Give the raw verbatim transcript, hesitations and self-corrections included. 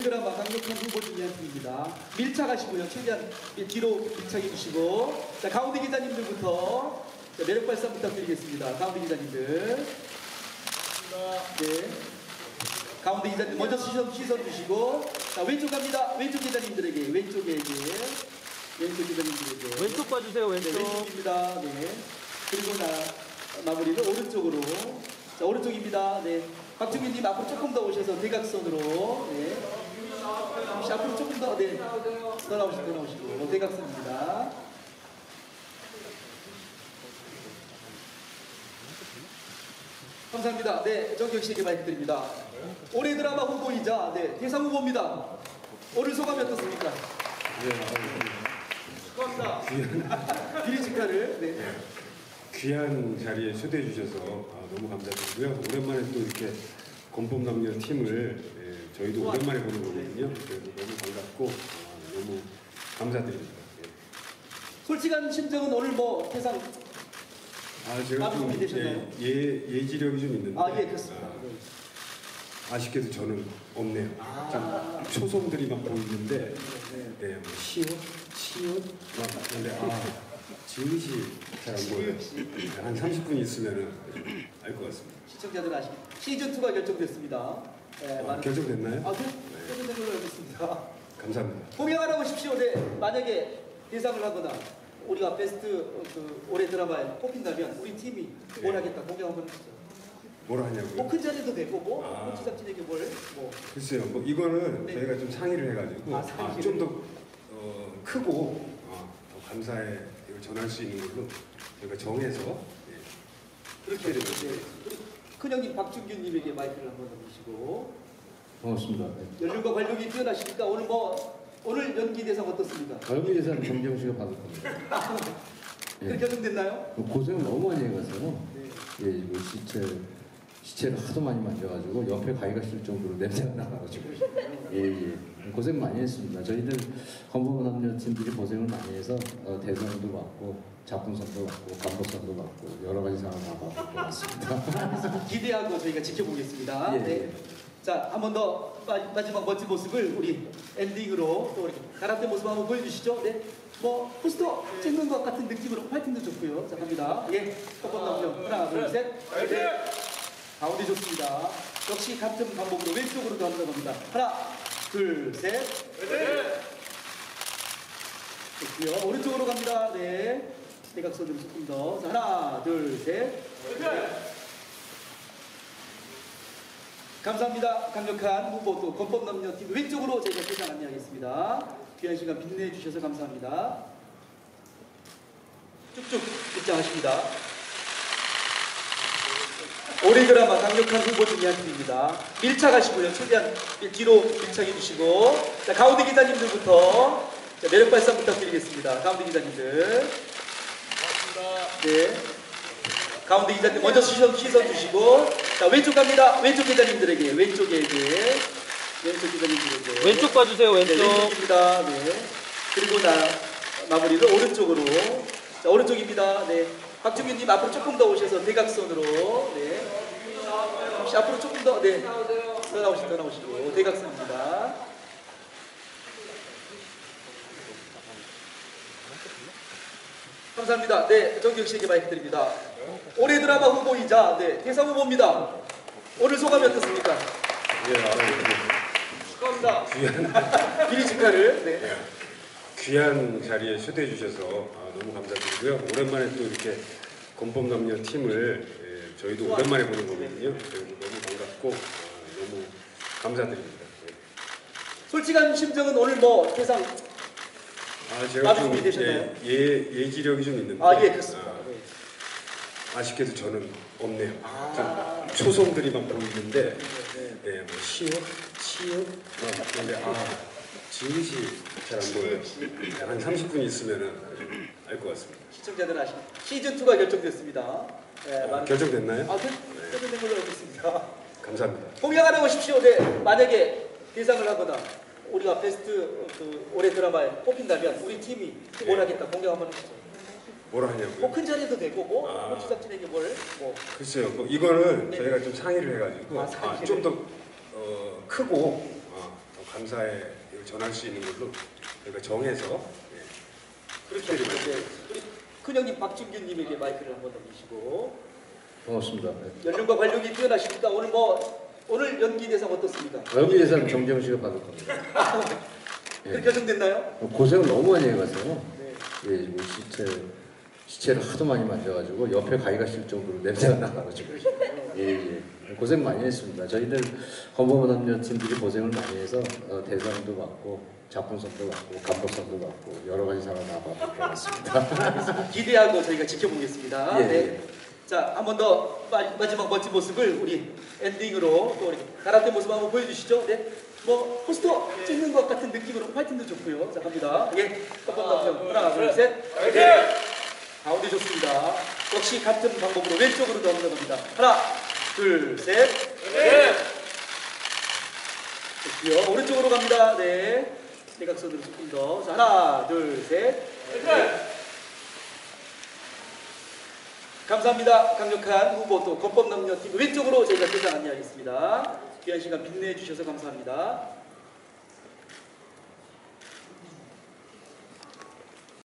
드라마 강력한 후보 중에 한 팀입니다. 밀착하시고요. 최대한 뒤로 밀착해 주시고. 자, 가운데 기자님들부터 자, 매력 발산 부탁드리겠습니다. 가운데 기자님들. 네. 가운데 기자님 먼저 시선, 시선 주시고. 자, 왼쪽 갑니다. 왼쪽 기자님들에게. 왼쪽에게. 왼쪽 기자님들에게. 왼쪽 봐주세요. 왼쪽. 네, 왼쪽입니다. 네. 그리고 나 마무리는 오른쪽으로. 자, 오른쪽입니다. 네. 박준민님 앞으로 조금 더 오셔서 대각선으로. 네. 혹시 앞으로 조금 더, 네. 더 나오시고, 더 나오시고. 대각선입니다. 감사합니다. 네, 정경 씨에게 마이크 드립니다. 올해 드라마 후보이자, 네, 대상 후보입니다. 오늘 소감이 어떻습니까? 축하합니다. 비리 직카를, 네. 귀한 자리에 초대해 주셔서 아, 너무 감사드리고요. 오랜만에 또 이렇게 건법남녀 팀을 예, 저희도 우와. 오랜만에 보는 거거든요. 그래서 너무 반갑고 아, 너무 감사드립니다. 예. 솔직한 심정은 오늘 뭐 대상 아 제가 좀 예, 예, 예지력이 좀 있는데 아, 예, 그렇습니다. 아, 아쉽게도 저는 없네요. 아. 좀 초성들이 막 보이는데 네, 네. 네, 뭐 시옷, 시옷 막 근데 아 지읒이 잘 안 보여요. 한 삼십 분 있으면 알 것 같습니다. 시청자들 아시죠? 시즌이가 결정됐습니다. 네, 어, 많은... 결정됐나요? 아, 네? 네. 결정된 걸로 알고 있습니다. 감사합니다. 공약을 하십시오. 네, 만약에 대상을 하거나 우리가 베스트 그 올해 드라마에 뽑힌다면 우리 팀이 뭘 하겠다 공약 한번 해주시죠. 뭐라 하냐고요? 뭐 큰 자리도 되고 뭐 아. 제작진에게 뭘 뭐. 글쎄요. 뭐 이거는 네. 저희가 좀 상의를 해가지고 아, 아, 좀 더 어, 크고 어, 더 감사의 이걸 전할 수 있는 걸로 저희가 정해서 예. 그렇게 해야 되죠. 네. 큰형님 박준규님에게 마이크를 한번 주시고. 반갑습니다. 연륜과 관력이 뛰어나시니까 오늘 뭐 오늘 연기 대상 어떻습니까? 연기 대상 정경 씨가 받을 겁니다. 그렇게 결정됐나요? 고생을 너무 많이 해가서요. 네. 예, 이 시체 시체를 하도 많이 만져가지고 옆에 가기가 싫을 정도로 냄새가 나가지고 예, 예. 고생 많이 했습니다. 저희들 건법남녀 팀들이 고생을 많이 해서 어, 대상도 받고 작품상도 받고 감독상도 받고 여러 가지 상을 다 받고 왔습니다. 기대하고 저희가 지켜보겠습니다. 예, 네. 예. 자, 한 번 더 마지막 멋진 모습을 우리 엔딩으로 또 우리 가라데 모습 한번 보여주시죠. 네. 뭐 포스터 찍는 것 같은 느낌으로 파이팅도 좋고요. 자, 갑니다. 예. 건법남녀 하나, 둘, 셋. 네. 가운데 좋습니다. 역시 같은 방법으로 왼쪽으로 가는 겁니다. 하나, 둘, 셋. 네. 좋고요. 오른쪽으로 갑니다. 네. 대각선으로 조금 더. 자, 하나, 둘, 셋. 네. 감사합니다. 강력한 후보 또 건법남녀 팀 왼쪽으로 저희가 세상 안내하겠습니다. 귀한 시간 빛내주셔서 감사합니다. 쭉쭉 입장하십니다. 올해 드라마 강력한 후보 중에 한 팀입니다. 밀착하시고요. 최대한 뒤로 밀착해 주시고. 자, 가운데 기자님들부터 자, 매력 발산 부탁드리겠습니다. 가운데 기자님들. 고맙습니다. 네. 가운데 기자님 먼저 시선, 시선 주시고. 자, 왼쪽 갑니다. 왼쪽 기자님들에게. 왼쪽에게. 왼쪽 기자님들에게. 왼쪽 봐주세요. 왼쪽. 네, 왼쪽입니다. 네. 그리고 나 마무리를 오른쪽으로. 자, 오른쪽입니다. 네. 박준규님 앞으로 조금 더 오셔서 대각선으로. 네. 혹시 앞으로 조금 더, 네. 더 나오시고, 더 나오시고. 대각선입니다. 감사합니다. 네, 정경 씨에게 마이크 드립니다. 올해 드라마 후보이자, 네, 대상 후보입니다. 오늘 소감이 어떻습니까? 예, 아, 축하합니다. 귀한 비리 직카를. 네. 예. 귀한 자리에 초대해 주셔서 아, 너무 감사드리고요. 오랜만에 또 이렇게 건법남녀 팀을 예, 저희도 우와. 오랜만에 보는 거거든요. 그래서 너무 반갑고 아, 너무 감사드립니다. 예. 솔직한 심정은 오늘 뭐 대상 아 제가 좀 예, 예, 예지력이 좀 있는데 아, 예, 그렇습니다. 아, 네. 아쉽게도 저는 없네요. 아. 좀 초성들이 막 보이는데 네. 예, 뭐 시옷, 시옷 막 근데 아 지읒이 잘 안 보여요. 한 삼십 분 있으면 알 것 같습니다. 시청자들 아시죠? 시즌이가 결정됐습니다. 네, 아, 많은... 결정됐나요? 아, 네. 결정된 걸로 알고 있습니다. 감사합니다. 공약을 하십시오. 네. 만약에 대상을 하거나 우리가 베스트 그 올해 드라마에 뽑힌다면 우리 팀이 뭘 하겠다 공약 한번 해주시죠. 뭐라 하냐고요? 뭐 큰 자리도 되고 뭐 아. 제작진에게 뭘 뭐. 글쎄요. 뭐 이거는 네. 저희가 좀 상의를 해가지고 아, 상의를. 아, 좀 더 어, 크고 어, 더 감사의 전할 수 있는 걸로 저희가 정해서 예, 그렇게 하시죠. 네. 우리 큰형님 박준규님에게 마이크를 한번 넘기시고. 고맙습니다. 네. 연륜과 관력이 뛰어나시니까 오늘 뭐 오늘 연기 대상 어떻습니까? 연기 대상 정재훈 씨가 받을 겁니다. 그렇게 결정됐나요? 고생을 너무 많이 해가지고 네. 예, 뭐 시체 시체를 하도 많이 만져가지고 옆에 가기가 싫을 정도로 냄새가 나가지고 예, 예. 고생 많이 했습니다. 저희들 검범 남녀 팀들이 고생을 많이 해서 어, 대상도 받고 작품상도 받고 감독상도 받고 여러 가지 상을 다 받게 됐습니다. 기대하고 저희가 지켜보겠습니다. 예, 네. 예. 자, 한 번 더 마지막 멋진 모습을 우리 엔딩으로 또 이렇게 가라테 모습 한번 보여주시죠. 네. 뭐 포스터 찍는 것 같은 느낌으로 파이팅도 좋고요. 자, 갑니다. 예. 한번 남성 하나, 둘, 셋. 네. 가운데 좋습니다. 역시 같은 방법으로 왼쪽으로 넘어갑니다. 하나, 둘, 셋. 네. 좋고요. 오른쪽으로 갑니다. 네. 대각선으로 조금 더. 자, 하나, 둘, 셋. 네. 감사합니다. 강력한 후보 또 건법남녀팀 왼쪽으로 저희가 대장 안내하겠습니다. 귀한 시간 빛내주셔서 감사합니다.